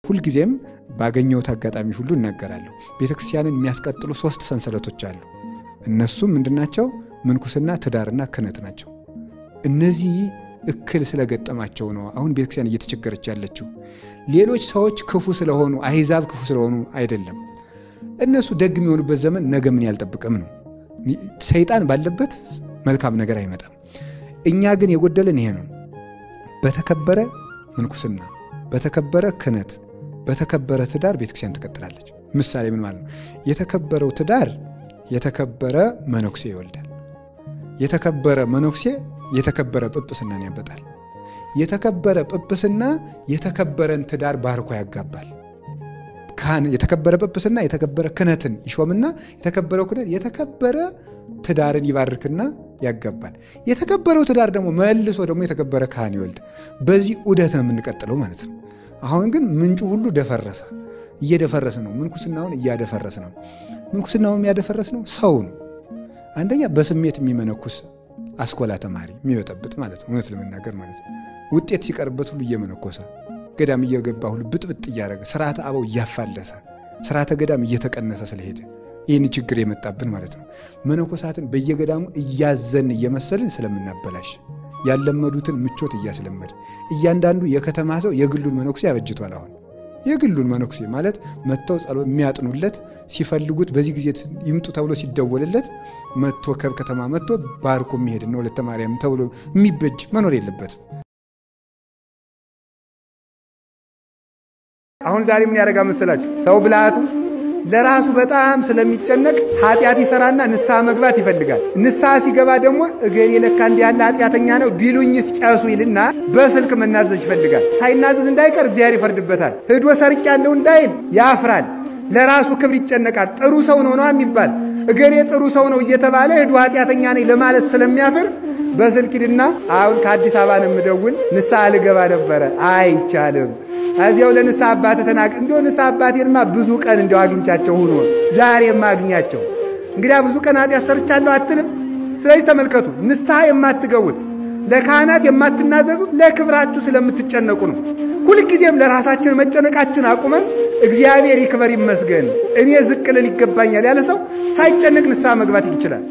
ሁሉ ጊዜም ባገኘው አጋጣሚ ሁሉ እናገራለሁ ቤተክርስቲያንን የሚያስቀጥሉ 3 ሰንሰለቶች አሉ እነሱም ምንድናቸው ምንኩስና ትዳርና ክህነት ናቸው እነዚህ እክል ስለገጠማቸው ነው አሁን ቤተክርስቲያን እየተቸገረች ያለችው ሌሎች ሰዎች ክፉ ስለሆኑ አህዛብ ክፉ ስለሆኑ አይደለም እነሱ ደግ የሚሆኑበት ዘመን ነገ ምን ያልጠብቀም ነው ሰይጣን ባለበት መልካም ነገር አይመጣም እኛ ግን የጎደለን ይሄ ነው በተከበረ ምንኩስና በተከበረ ክህነት በተከበረ ትዳር ቤተክርስቲያን ትቀጥላለች ምሳሌ ምን ማለት ነው የተከበረው ትዳር የተከበረ መነኩሴ ይወልዳል የተከበረ መነኩሴ የተከበረ ጵጵስናን ያበጣል የተከበረ ጵጵስና የተከበረን ትዳር ባርኮ ያጋባል ካህን የተከበረ ጵጵስና የተከበረ ክህነትን ይሾምና የተከበረው ክህነት የተከበረ ትዳርን ይባርክና ያጋባል የተከበረው ትዳር ደግሞ መልሶ ደግሞ የተከበረ ካህን ይወልድ በዚህ ዑደት ነው የምንቀጥለው ማለት ነው አሁን ግን ምንጩ ሁሉ ደፈረሰ እየደፈረሰ ነው ምንኩስናውን እያደፈረሰ ነው ምንኩስናውን ያደፈረሰ ነው ሰውን አንደኛ በስሜት የሚመነኩስ አስኮላ ተማሪ የሚወጣበት ማለት ነው እውነት ለመናገር ማለት ነው ውጤት ሲቀርበት ሁሉ እየመነኮሰ ገዳም እየገባ ሁሉ ብጥብጥ እያረገ ስርዓተ አበው እያፋለሰ ስርዓተ ገዳም እየተቀነሰ ስለሄደ ይህን ችግር የመጣብን ማለት ነው መነኮሳትን በየገዳሙ እያዘን እየመሰልን ስለምናበላሽ ያለመዱትን ምቾት እያስለመድ እያንዳንዱ የከተማ ሰው የግሉን መነኩሴ ያበጅቷል አሁን የግሉን መነኩሴ ማለት መተው ጸሎት የሚያጥኑለት ሲፈልጉት በዚህ ጊዜ ይምጡ ተብሎ ሲደወልለት መጥቶ ከከተማ መጥቶ ባርኮ የሚሄድ ነው ለተማሪያም ተብሎ የሚበጅ መኖር የለበትም አሁን ዛሬ ምን ያደርጋ መሰላችሁ ሰው ብላቱ ለራሱ በጣም ስለሚጨነቅ ኃጢአት ይሰራና ንስሐ መግባት ይፈልጋል ንስሐ ሲገባ ደግሞ እገሌ ለካ እንዲህ ያለ ኃጢአተኛ ነው ቢሉኝስ ቄሱ ይልና በስልክ መናዘዝ ይፈልጋል ሳይናዘዝ እንዳይቀር እግዚአብሔር ይፈርድበታል ሄዶ ሰርቅ ያለው እንዳይል ያፍራል ለራሱ ክብር ይጨነቃል ጥሩ ሰው ነው የሚባል እገሌ ጥሩ ሰው ነው እየተባለ ሄዶ ኃጢአተኛ ነኝ ለማለት ስለሚያፍር በስልክ ይልና አሁን ከአዲስ አበባ ነው የምደውል ንስሐ ልገባ ነበር አይቻልም አዚያው ለንስሐ አባቴ ተናቅ እንደው ንስሐ አባቴንማ ብዙ ቀን እንደው አግኝቻቸው ሆኖ ዛሬ ማግኛቸው እንግዲያ ብዙ ቀን ኃጢአት ሰርቻለሁ አትልም ስለዚህ ተመልከቱ ንስሐ የማትገቡት ለካህናት የማትናዘዙት ለክብራችሁ ስለምትጨነቁ ነው ሁሉ ጊዜም ለራሳችን መጨነቃችን አቁመን እግዚአብሔር ይክበር ይመስገን እኔ ዝቅ ልል ይገባኛል ያለ ሰው ሳይጨነቅ ንስሐ መግባት ይችላል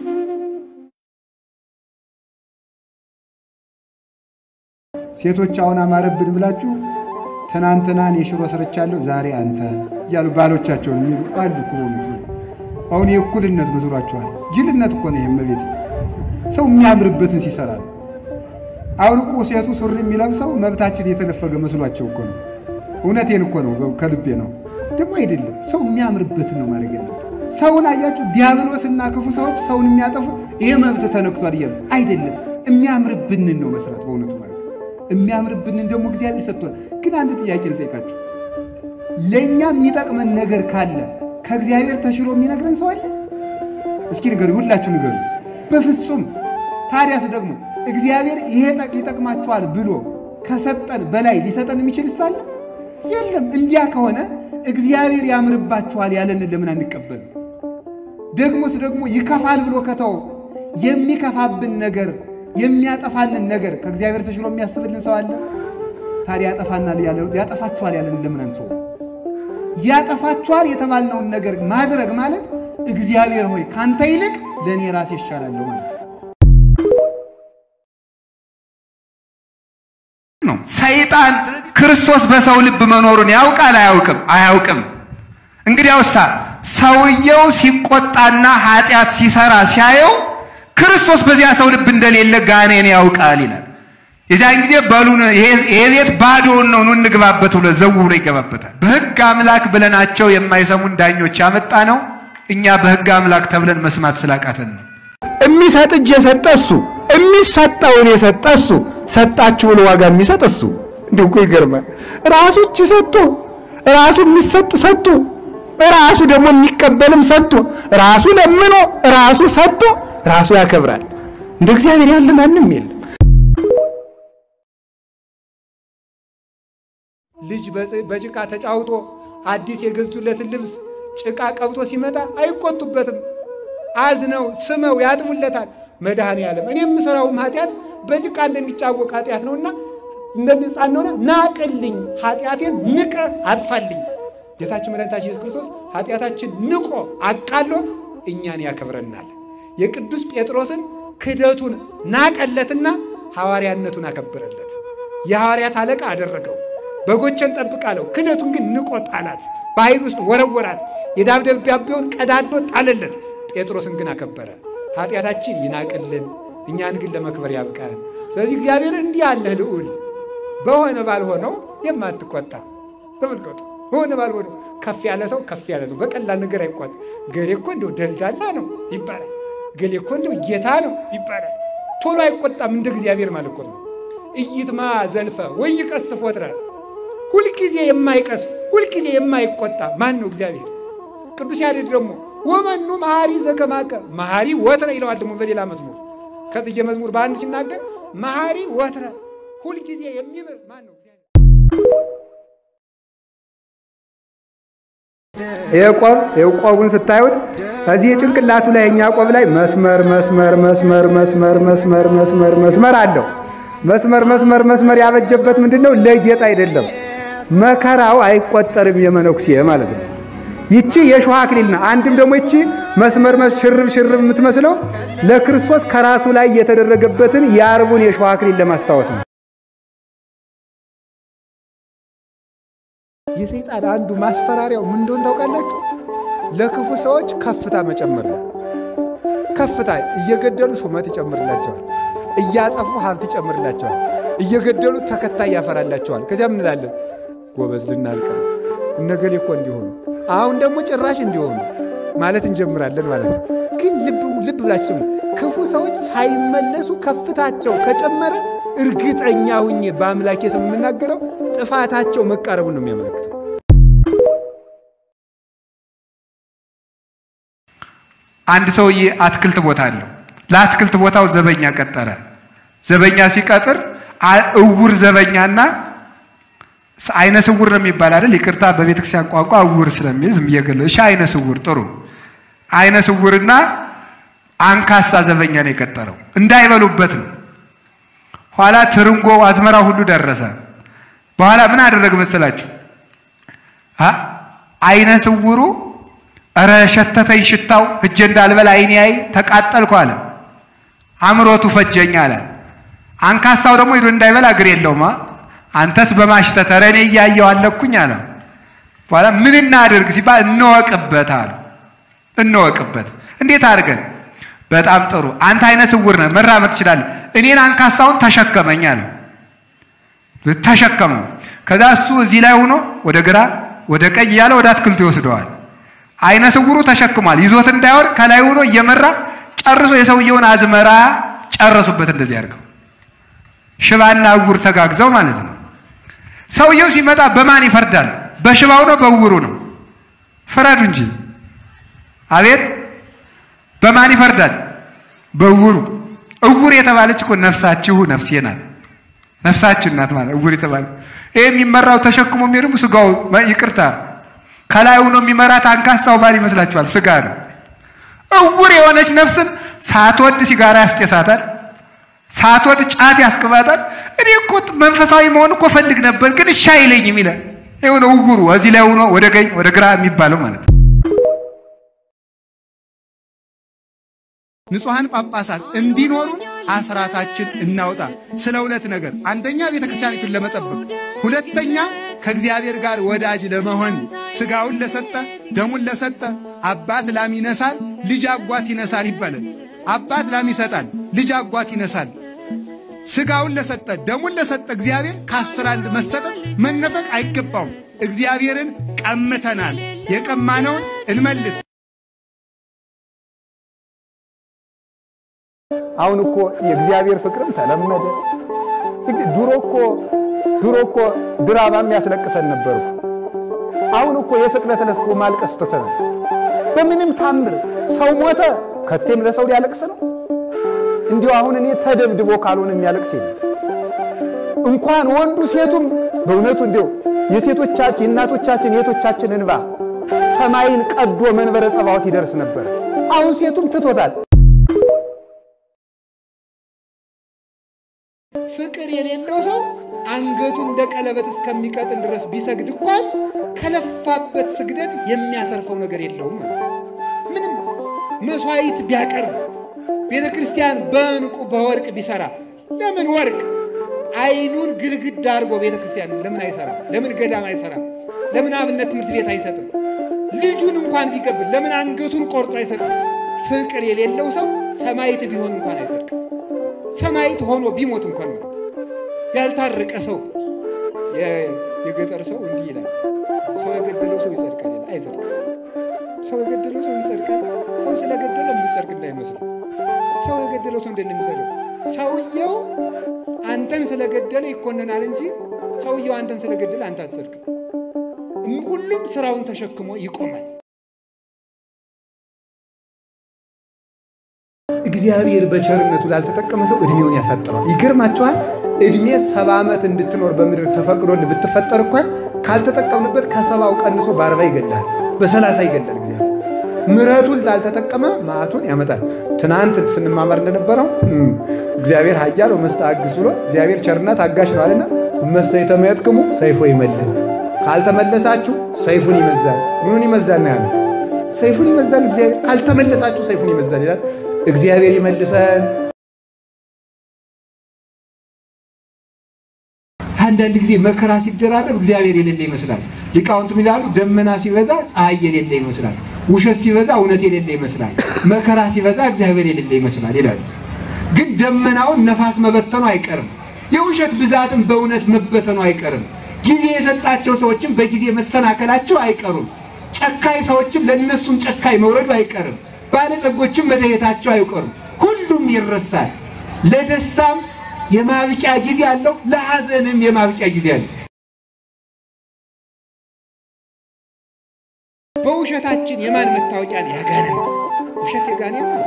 ሴቶች አሁን አማረብን ብላችሁ ትናንትናን የሽሮ ሰርቻለሁ ዛሬ አንተ ያሉ ባሎቻቸው የሚሉ አሉ ኮሚቴ አሁን የእኩልነት መስሏቸዋል ጅልነት እኮ ነው የመቤት ሰው የሚያምርበትን ሲሰራ አሁን እኮ ሴቱ ሱሪ የሚለብሰው መብታችን የተነፈገ መስሏቸው እኮ ነው እውነቴን እኮ ነው ከልቤ ነው ደግሞ አይደለም ሰው የሚያምርበትን ነው ማድረግ ያለበት ሰውን አያችሁ ዲያብሎስና ክፉ ሰዎች ሰውን የሚያጠፉ ይሄ መብት ተነክቷል ይላል አይደለም የሚያምርብንን ነው መስራት በእውነቱ ማለት የሚያምርብንን ደግሞ እግዚአብሔር ሰጥቷል ግን አንድ ጥያቄ ልጠይቃችሁ ለኛ የሚጠቅመን ነገር ካለ ከእግዚአብሔር ተሽሎ የሚነግረን ሰው አለ እስኪ ንገሩ ሁላችሁ ንገሩ በፍጹም ታዲያስ ደግሞ እግዚአብሔር ይሄ ይጠቅማችኋል ብሎ ከሰጠን በላይ ሊሰጠን የሚችል ሳለ የለም እንዲያ ከሆነ እግዚአብሔር ያምርባችኋል ያለን ለምን አንቀበል ደግሞስ ደግሞ ይከፋል ብሎ ከተው የሚከፋብን ነገር የሚያጠፋልን ነገር ከእግዚአብሔር ተሽሎ የሚያስብልን ሰው አለ ታዲያ ያጠፋናል ያጠፋችኋል ያለን ለምን አንተው ያጠፋችኋል የተባልነውን ነገር ማድረግ ማለት እግዚአብሔር ሆይ ካንተ ይልቅ ለኔ ራሴ ይሻላል ማለት ነው ሰይጣን ክርስቶስ በሰው ልብ መኖሩን ያውቃል አያውቅም እንግዲያውሳ ሰውየው ሲቆጣና ኃጢአት ሲሰራ ሲያየው ክርስቶስ በዚያ ሰው ልብ እንደሌለ ጋኔን ያውቃል ይላል የዛን ጊዜ ባሉን የቤት ባዶውን ነው እንግባበት ብሎ ዘውሮ ይገባበታል በሕግ አምላክ ብለናቸው የማይሰሙን ዳኞች ያመጣ ነው እኛ በሕግ አምላክ ተብለን መስማት ስላቃተን የሚሰጥ እጅ የሰጠሱ የሚሰጣውን የሰጠሱ ሰጣችሁ ነው ዋጋ የሚሰጠሱ እንደው ይገርማል ራሱ እጅ ሰጥቶ ራሱ የሚሰጥ ሰጥቶ ራሱ ደግሞ የሚቀበልም ሰጥቶ ራሱ ለምኖ ራሱ ሰጥቶ ራሱ ያከብራል እንደ እግዚአብሔር ያለ ማንም የለም ልጅ በጭቃ ተጫውቶ አዲስ የገዙለት ልብስ ጭቃ ቀብቶ ሲመጣ አይቆጡበትም አዝነው ስመው ያጥቡለታል መድኃኔዓለም እኔም ሰራው ኃጢአት በጭቃ እንደሚጫወቅ ኃጢአት ነውና እንደሚጻነው ናቅልኝ ኃጢአቴን ንቀ አጥፋልኝ ጌታችን መድኃኒታችን ኢየሱስ ክርስቶስ ኃጢአታችን ንቆ አቃሎ እኛን ያከብረናል የቅዱስ ጴጥሮስን ክደቱን ናቀለትና ሐዋርያነቱን አከበረለት የሐዋርያት አለቃ አደረገው በጎችን ጠብቃለው ክደቱን ግን ንቆ ጣላት ባሕር ውስጥ ወረወራት የደብዳቤውን ቀዳዶ ጣለለት ጴጥሮስን ግን አከበረ ኃጢአታችን ይናቅልን እኛን ግን ለመክበር ያብቃን ስለዚህ እግዚአብሔር እንዲህ ያለ ልዑል በሆነ ባልሆነው የማትቆጣ ተመልከቱ በሆነ ባልሆነው ከፍ ያለ ሰው ከፍ ያለ ነው በቀላል ነገር አይቆጣ ገሌ እኮ እንደው ደልዳላ ነው ይባላል ገሌ እኮ እንደው ጌታ ነው ይባላል ቶሎ አይቆጣም እንደ እግዚአብሔር ማለት ነው እይትማ ዘልፈ ወይ ይቀስፍ ወትረ ሁሉ ጊዜ የማይቀስፍ ሁሉ ጊዜ የማይቆጣ ማን ነው እግዚአብሔር ቅዱስ ያሬድ ደግሞ ወመኑ መሐሪ ዘከማከ መሐሪ ወትረ ይለዋል ደግሞ በሌላ መዝሙር ከዚህ የመዝሙር በአንድ ሲናገር መሐሪ ወትረ ሁሉ ጊዜ የሚምር ማን ነው እግዚአብሔር የቆቡን ስታዩት ከዚህ ጭንቅላቱ ላይ እኛ ቆብ ላይ መስመር አለው መስመር ያበጀበት ምንድነው ለጌጥ አይደለም መከራው አይቆጠርም የመነኩሴ ማለት ነው ይቺ የሾህ አክሊል ነው አንድም ደግሞ ይቺ መስመር ሽርብ የምትመስለው ለክርስቶስ ከራሱ ላይ የተደረገበትን የአርቡን የሾህ አክሊል ለማስታወስ ነው የሰይጣን አንዱ ማስፈራሪያው ምን እንደሆነ ታውቃላችሁ ለክፉ ሰዎች ከፍታ መጨመር ነው ከፍታ እየገደሉ ሹመት ይጨምርላቸዋል እያጠፉ ሀብት ይጨምርላቸዋል እየገደሉ ተከታይ ያፈራላቸዋል ከዚያ ምን እንላለን ጎበዝ ልናልቅ እነገሌ እኮ እንዲሆኑ አሁን ደግሞ ጭራሽ እንዲሆኑ ማለት እንጀምራለን ማለት ነው ግን ልብ ብላችሁ ክፉ ሰዎች ሳይመለሱ ከፍታቸው ከጨመረ እርግጠኛ ሁኜ በአምላኬ ስም የምናገረው ጥፋታቸው መቃረቡን ነው የሚያመለክተው አንድ ሰውዬ አትክልት ቦታ አለው ለአትክልት ቦታው ዘበኛ ቀጠረ ዘበኛ ሲቀጥር እውር ዘበኛና አይነ ስውር ነው የሚባል አይደል ይቅርታ በቤተክርስቲያን ቋንቋ እውር ስለሚል ዝም ይገለ እሺ አይነ ስውር ጥሩ አይነ ስውርና አንካሳ ዘበኛ ነው የቀጠረው እንዳይበሉበት ነው ኋላ ትርንጎ አዝመራ ሁሉ ደረሰ በኋላ ምን አደረገ መሰላችሁ አይነ ስውሩ አረ ሸተተኝ ሽታው እጄ እንዳልበላ አይኔ አይ ተቃጠልኩ አለ አምሮቱ ፈጀኝ አለ አንካሳው ደግሞ ይዶ እንዳይበላ እግር የለውማ አንተስ በማሽተት ረኔ ያያየው አለኩኝ አለ በኋላ ምን እናድርግ ሲባል እንወቅበት አለ እንወቅበት እንዴት አድርገን በጣም ጥሩ አንተ አይነ ስውር ነህ መራመድ ትችላለህ እኔን አንካሳውን ተሸከመኝ አለ ተሸከመው ከዛ እሱ እዚህ ላይ ሆኖ ወደ ግራ ወደ ቀኝ ያለ ወደ አትክልቱ ይወስደዋል አይነ ስውሩ ተሸክሟል ይዞት እንዳይወርድ ከላይ ሆኖ እየመራ ጨርሶ የሰውየውን አዝመራ ጨረሱበት እንደዚህ ያርገው ሽባና እውር ተጋግዘው ማለት ነው ሰውየው ሲመጣ በማን ይፈርዳል በሽባው ነው በእውሩ ነው ፍረዱ እንጂ አቤት በማን ይፈርዳል በእውሩ እውር የተባለች እኮ ነፍሳችሁ ነፍሴ ናት ነፍሳችን ናት ማለት እውር የተባለ የሚመራው ተሸክሞ የሚሄዱ ስጋው ይቅርታ ከላይ ሆኖ የሚመራት አንካሳው ባል ይመስላችኋል ስጋ ነው እውር የሆነች ነፍስን ሳትወድ ሲጋራ ያስጤሳታል ሳትወድ ጫት ያስቀባታል እኔ እኮ መንፈሳዊ መሆን እኮ ፈልግ ነበር ግን እሺ አይለኝም ይላል የሆነ እውሩ እዚህ ላይ ሆኖ ወደ ቀኝ ወደ ግራ የሚባለው ማለት ንጹሃን ጳጳሳት እንዲኖሩ አስራታችን እናውጣ ስለ ሁለት ነገር አንደኛ ቤተክርስቲያኒቱን ለመጠበቅ ሁለተኛ ከእግዚአብሔር ጋር ወዳጅ ለመሆን ስጋውን ለሰጠ ደሙን ለሰጠ አባት ላም ይነሳል ልጅ አጓት ይነሳል ይባላል አባት ላም ይሰጣል ልጅ አጓት ይነሳል ስጋውን ለሰጠ ደሙን ለሰጠ እግዚአብሔር ከ11 መሰጠት መነፈቅ አይገባውም እግዚአብሔርን ቀምተናል የቀማነውን እንመልስ አሁን እኮ የእግዚአብሔር ፍቅርም ተለመደ ድሮ እኮ ድራማም ያስለቅሰን ነበርኩ አሁን እኮ የስቅለት ዕለት እኮ ማልቀስ ተተነ በምንም ታምር ሰው ሞተ ከቴም ለሰው ሊያለቅስ ነው እንዲው አሁን እኔ ተደብድቦ ካልሆነ የሚያለቅስ ይል እንኳን ወንዱ ሴቱም በእውነቱ እንዲው የሴቶቻችን እናቶቻችን የቶቻችን እንባ ሰማይን ቀዶ መንበረ ጸባዖት ይደርስ ነበር አሁን ሴቱም ትቶታል ፍቅር የሌለው ሰው አንገቱን እንደ ቀለበት እስከሚቀጥን ድረስ ቢሰግድ እንኳን ከለፋበት ስግደት የሚያተርፈው ነገር የለውም ማለት ነው። ምንም መስዋዕት ቢያቀርብ ቤተክርስቲያን በእንቁ በወርቅ ቢሰራ ለምን ወርቅ አይኑን ግድግዳ አድርጎ ቤተክርስቲያን ለምን አይሰራም? ለምን ገዳም አይሰራም? ለምን አብነት ትምህርት ቤት አይሰጥም? ልጁን እንኳን ቢገብር ለምን አንገቱን ቆርጦ አይሰጥም? ፍቅር የሌለው ሰው ሰማዕት ቢሆን እንኳን አይጸድቅም። ሰማዕት ሆኖ ቢሞት እንኳን ማለት ያልታረቀ ሰው የገጠር ሰው እንዲህ ይላል፣ ሰው የገደለው ሰው ይጸድቃል ይላል። አይጸድቅም። ሰው የገደለው ሰው ይጸድቃል። ሰው ስለገደለ የሚጸድቅ እንዳይመስል። ሰው የገደለው ሰው እንደሚጸድቅ ሰውየው አንተን ስለገደለ ይኮነናል እንጂ ሰውየው አንተን ስለገደለ አንተ አትጸድቅም። ሁሉም ስራውን ተሸክሞ ይቆማል። እግዚአብሔር በቸርነቱ ላልተጠቀመ ሰው እድሜውን ያሳጥራል። ይገርማችኋል። እድሜ 70 ዓመት እንድትኖር በምድር ተፈቅዶልህ ብትፈጠር እንኳን ካልተጠቀምንበት ከ70 ቀንሶ በ40 ይገላል፣ በ30 ይገላል። እግዚአብሔር ምሕረቱን ላልተጠቀመ መዓቱን ያመጣል። ትናንት ስንማማር እንደነበረው እግዚአብሔር ኃያል ወመስተአግስ ብሎ እግዚአብሔር ቸርና ታጋሽ ነው አለና መስተይተመየጥክሙ ሰይፎ ይመልል፣ ካልተመለሳችሁ ሰይፉን ይመዛል። ምኑን ይመዛል ነው ያለው? ሰይፉን ይመዛል። እግዚአብሔር ካልተመለሳችሁ ሰይፉን ይመዛል ይላል። እግዚአብሔር ይመልሰን። አንዳንድ ጊዜ መከራ ሲደራረብ እግዚአብሔር የሌለ ይመስላል። ሊቃውንት ይላሉ ደመና ሲበዛ ፀሐይ የሌለ ይመስላል፣ ውሸት ሲበዛ እውነት የሌለ ይመስላል፣ መከራ ሲበዛ እግዚአብሔር የሌለ ይመስላል ይላሉ። ግን ደመናውን ነፋስ መበተኑ አይቀርም፣ የውሸት ብዛትም በእውነት መበተኑ አይቀርም። ጊዜ የሰጣቸው ሰዎችም በጊዜ መሰናከላቸው አይቀሩም። ጨካይ ሰዎችም ለነሱም ጨካይ መውረዱ አይቀርም። ባለጸጎችም መደየታቸው አይቀሩም። ሁሉም ይረሳል። ለደስታም የማብቂያ ጊዜ አለው፣ ለሐዘንም የማብቂያ ጊዜ አለው። በውሸታችን የማን መታወቂያ ነው? ያጋንንት። ውሸት የጋኔን ነው።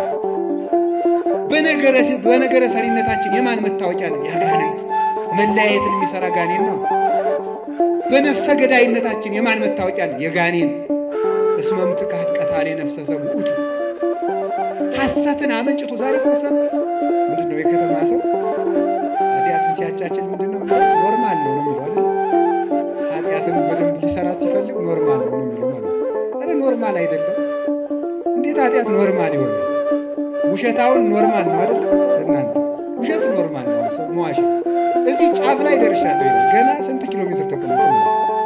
በነገረ ሰሪነታችን የማን መታወቂያ ነው? ያጋንንት። መለያየትን የሚሰራ ጋኔን ነው። በነፍሰ ገዳይነታችን የማን መታወቂያ ነው? የጋኔን። እስመም ትካት ቀታሌ ነፍሰ ሰብ ውእቱ። ሐሰትን አመንጭቶ ዛሬ ቆሰን ምንድነው የከተማ ሰው ኃጢአትን ሲያቻችን ምንድነው ኖርማል ነው የሚለው አይደል? ኃጢአትን በደንብ ሊሰራ ሲፈልግ ኖርማል ነው የሚለው ማለት ነው። አረ ኖርማል አይደለም። እንዴት ኃጢአት ኖርማል ይሆናል? ውሸታውን ኖርማል ነው አይደል? እናንተ ውሸት ኖርማል ነው። ሰው መዋሽ እዚህ ጫፍ ላይ ደርሻለሁ። ገና ስንት ኪሎ ሜትር ተቀምጦ ነው።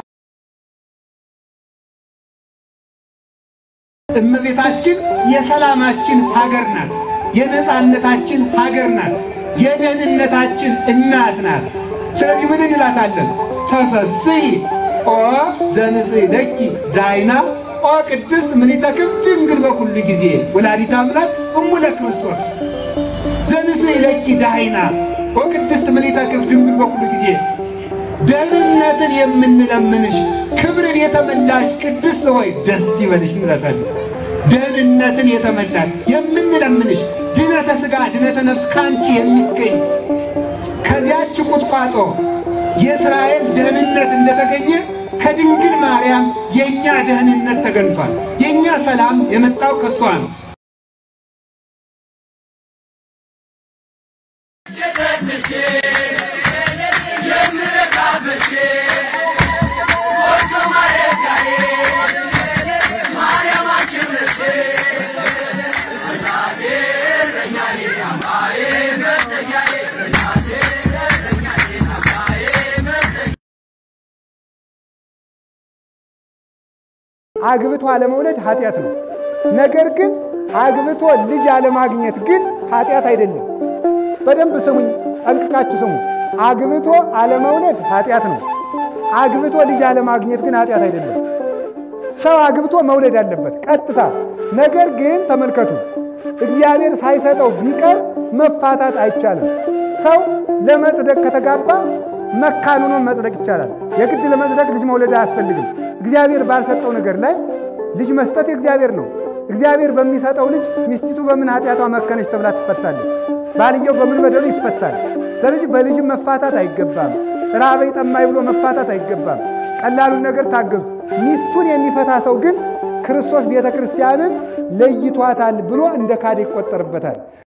እመቤታችን የሰላማችን ሀገር ናት። የነጻነታችን ሀገር ናት። የደህንነታችን እናት ናት። ስለዚህ ምን እንላታለን? ተፈስሒ ኦ ዘንሥእ ለኪ ዳይና ኦ ቅድስት ምኒተክም ድንግል በኩሉ ጊዜ ወላዲተ አምላክ እሙ ለክርስቶስ። ዘንሥእ ለኪ ዳይና ኦ ቅድስት ምኒተክም ድንግል በኩሉ ጊዜ። ደህንነትን የምንለምንሽ ክብርን የተመላሽ ቅድስት ሆይ ደስ ይበልሽ እንላታለን። ደህንነትን የተመላሽ የምንለምንሽ ድነተ ሥጋ ድነተ ነፍስ ካንቺ የሚገኝ ከዚያች ቁጥቋጦ የእስራኤል ደህንነት እንደተገኘ ከድንግል ማርያም የኛ ደህንነት ተገኝቷል። የኛ ሰላም የመጣው ከሷ ነው። አግብቶ አለመውለድ ኃጢአት ነው። ነገር ግን አግብቶ ልጅ አለማግኘት ግን ኃጢአት አይደለም። በደንብ ስሙኝ፣ ጠንቅቃችሁ ስሙ። አግብቶ አለመውለድ ኃጢአት ነው። አግብቶ ልጅ አለማግኘት ግን ኃጢአት አይደለም። ሰው አግብቶ መውለድ አለበት ቀጥታ። ነገር ግን ተመልከቱ፣ እግዚአብሔር ሳይሰጠው ቢቀር መፋታት አይቻልም። ሰው ለመጽደቅ ከተጋባ መካን ሆኖ መጽደቅ ይቻላል። የግድ ለመጽደቅ ልጅ መውለድ አያስፈልግም። እግዚአብሔር ባልሰጠው ነገር ላይ ልጅ መስጠት እግዚአብሔር ነው። እግዚአብሔር በሚሰጠው ልጅ ሚስቲቱ በምን ኃጢአቷ መከነች ተብላ ትፈታለች። ባልየው በምን በደሉ ይፈታል። ስለዚህ በልጅ መፋታት አይገባም። ራበይ ጠማይ ብሎ መፋታት አይገባም። ቀላሉን ነገር ታገዙ። ሚስቱን የሚፈታ ሰው ግን ክርስቶስ ቤተክርስቲያንን ለይቷታል ብሎ እንደ ካደ ይቆጠርበታል።